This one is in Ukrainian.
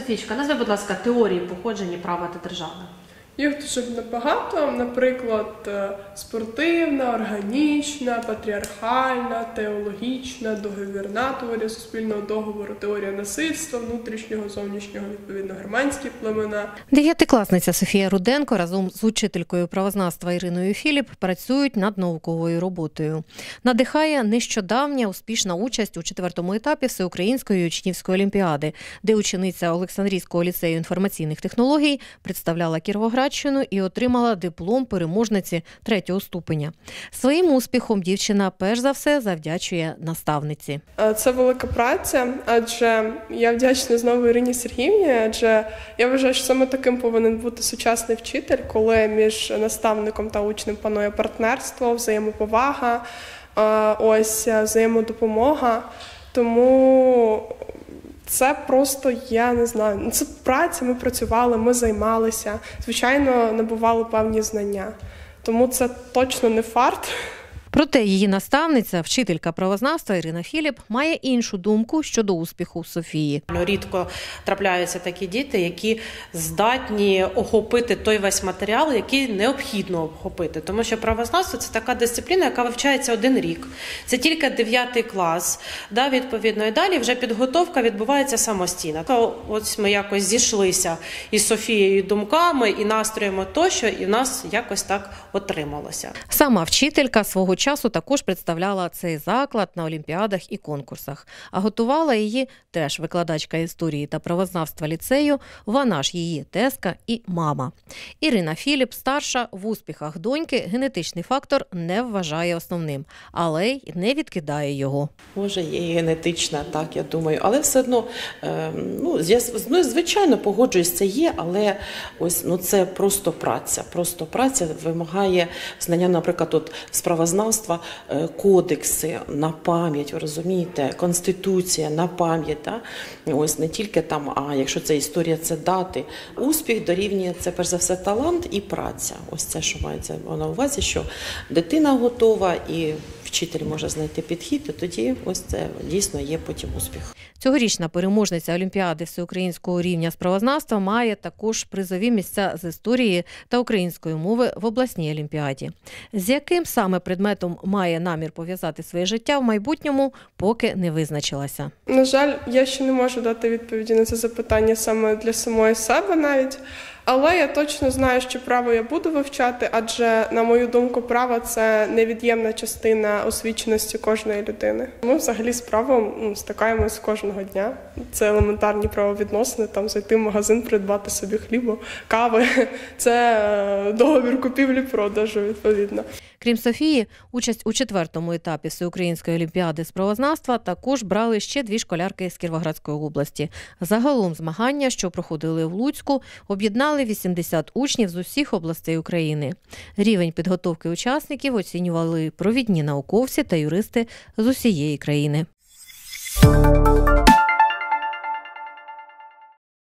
Софійчка, назви, будь ласка, теорії походження права та держави. Їх дуже багато, наприклад, спортивна, органічна, патріархальна, теологічна, договірна теорія суспільного договору, теорія насильства, внутрішнього, зовнішнього, відповідно, германські племена. Дев'ятикласниця Софія Руденко разом з учителькою правознавства Іриною Філіп працюють над науковою роботою. Надихає нещодавня успішна участь у 4-му етапі Всеукраїнської учнівської олімпіади, де учениця Олександрійського ліцею інформаційних технологій представляла Кіровоградщину і отримала диплом переможниці 3-го ступеня. Своїм успіхом дівчина перш за все завдячує наставниці. Це велика праця, адже я вдячна знову Ірині Сергіївні, адже я вважаю, що саме таким повинен бути сучасний вчитель, коли між наставником та учнем панує партнерство, взаємоповага, взаємодопомога. Тому це просто, я не знаю, це праця, ми працювали, ми займалися, звичайно, набували певні знання. Тому це точно не фарт. Проте її наставниця, вчителька правознавства Ірина Філіп, має іншу думку щодо успіху Софії. Рідко трапляються такі діти, які здатні охопити той весь матеріал, який необхідно охопити. Тому що правознавство – це така дисципліна, яка вивчається 1 рік. Це тільки 9 клас, відповідно. І далі вже підготовка відбувається самостійно. Ось ми якось зійшлися із Софією думками і настроями тощо, і в нас якось так отрималося. Сама вчителька свого часу також представляла цей заклад на олімпіадах і конкурсах. А готувала її теж викладачка історії та правознавства ліцею, вона ж її тезка і мама. Ірина Філіп, старша, в успіхах доньки генетичний фактор не вважає основним, але й не відкидає його. Може, є генетична, так, я думаю, але все одно, звичайно, погоджуюсь, це є, але ось, це просто праця вимагає знання, наприклад, з правознавства, кодекси на пам'ять, ви розумієте, конституція на пам'ять, да? Ось не тільки там, а якщо це історія, це дати. Успіх дорівнює це перш за все талант і праця. Ось це, що мається на увазі, що дитина готова і вчитель може знайти підхід, і тоді ось це дійсно є потім успіх. Цьогорічна переможниця Олімпіади всеукраїнського рівня з правознавства має також призові місця з історії та української мови в обласній олімпіаді. З яким саме предметом має намір пов'язати своє життя в майбутньому, поки не визначилася. На жаль, я ще не можу дати відповіді на це запитання саме для самої себе навіть. Але я точно знаю, що право я буду вивчати, адже, на мою думку, право – це невід'ємна частина освіченості кожної людини. Ми взагалі з правом стикаємось кожного дня. Це елементарні правовідносини, там зайти в магазин, придбати собі хлібу, кави. Це договір купівлі-продажу, відповідно. Крім Софії, участь у 4-му етапі Всеукраїнської олімпіади з правознавства також брали ще 2 школярки з Кіровоградської області. Загалом змагання, що проходили в Луцьку, об'єднали 80 учнів з усіх областей України. Рівень підготовки учасників оцінювали провідні науковці та юристи з усієї країни.